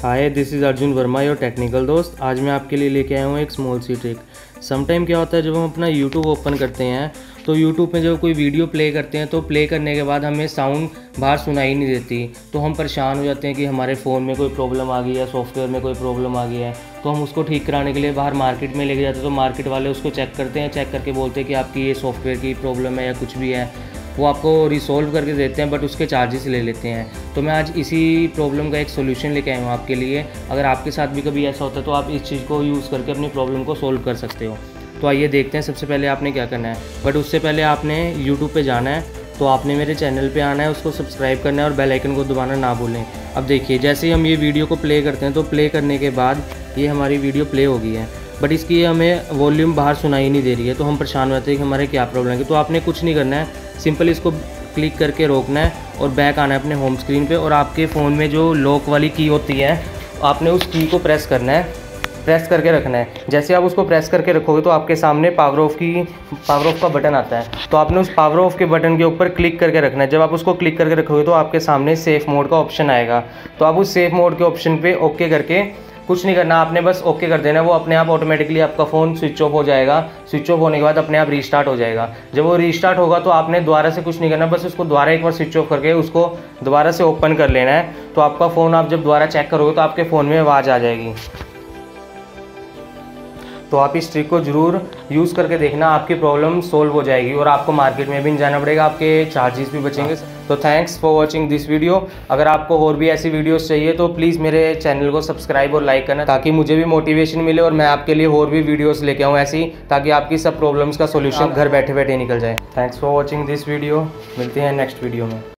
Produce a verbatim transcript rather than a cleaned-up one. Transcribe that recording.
Hi, this is Arjun Verma your technical दोस्त। आज मैं आपके लिए लेके आया हूँ एक स्मॉल सी ट्रिक। समटाइम क्या होता है, जब हम अपना यूट्यूब ओपन करते हैं तो यूट्यूब में जब कोई वीडियो प्ले करते हैं तो प्ले करने के बाद हमें साउंड बाहर सुनाई नहीं देती, तो हम परेशान हो जाते हैं कि हमारे फ़ोन में कोई प्रॉब्लम आ गई है, सॉफ्टवेयर में कोई प्रॉब्लम आ गई है। तो हम उसको ठीक कराने के लिए बाहर मार्केट में लेके जाते हैं, तो मार्केट वाले उसको चेक करते हैं, चेक करके बोलते हैं कि आपकी ये सॉफ्टवेयर की प्रॉब्लम है या कुछ भी है, वो आपको रिसोल्व करके देते हैं, बट उसके चार्जेस ले लेते हैं। तो मैं आज इसी प्रॉब्लम का एक सोल्यूशन लेके आया हूँ आपके लिए। अगर आपके साथ भी कभी ऐसा होता है तो आप इस चीज़ को यूज़ करके अपनी प्रॉब्लम को सोल्व कर सकते हो। तो आइए देखते हैं सबसे पहले आपने क्या करना है। बट उससे पहले आपने यूट्यूब पे जाना है, तो आपने मेरे चैनल पे आना है, उसको सब्सक्राइब करना है और बेल आइकन को दबाना ना भूलें। अब देखिए, जैसे ही हम ये वीडियो को प्ले करते हैं तो प्ले करने के बाद ये हमारी वीडियो प्ले हो गई है, बट इसकी हमें वॉल्यूम बाहर सुनाई नहीं दे रही है। तो हम परेशान हो जाते हैं कि हमारे क्या प्रॉब्लम है। तो आपने कुछ नहीं करना है, सिंपल इसको क्लिक करके रोकना है और बैक आना है अपने होम स्क्रीन पे, और आपके फ़ोन में जो लॉक वाली की होती है आपने उस की को प्रेस करना है, प्रेस करके रखना है। जैसे आप उसको प्रेस करके रखोगे तो आपके सामने पावर ऑफ की पावर ऑफ का बटन आता है, तो आपने उस पावर ऑफ के बटन के ऊपर क्लिक करके रखना है। जब आप उसको क्लिक करके रखोगे तो आपके सामने सेफ मोड का ऑप्शन आएगा, तो आप उस सेफ मोड के ऑप्शन पे ओके करके कुछ नहीं करना, आपने बस ओके कर देना है। वो अपने आप ऑटोमेटिकली आपका फ़ोन स्विच ऑफ हो जाएगा। स्विच ऑफ होने के बाद अपने आप रीस्टार्ट हो जाएगा। जब वो रीस्टार्ट होगा तो आपने दोबारा से कुछ नहीं करना, बस उसको दोबारा एक बार स्विच ऑफ करके उसको दोबारा से ओपन कर लेना है। तो आपका फ़ोन आप जब दोबारा चेक करोगे तो आपके फ़ोन में आवाज़ आ जाएगी। तो आप इस ट्रिक को ज़रूर यूज़ करके देखना, आपकी प्रॉब्लम सोल्व हो जाएगी और आपको मार्केट में भी नहीं जाना पड़ेगा, आपके चार्जेस भी बचेंगे। तो thanks for watching this video. अगर आपको और भी ऐसी वीडियोस चाहिए तो प्लीज़ मेरे चैनल को सब्सक्राइब और लाइक करना, ताकि मुझे भी मोटिवेशन मिले और मैं आपके लिए और भी वीडियोस लेके आऊँ ऐसी, ताकि आपकी सब प्रॉब्लम्स का सोल्यूशन घर बैठे बैठे निकल जाए। Thanks for watching this video. मिलते हैं नेक्स्ट वीडियो में।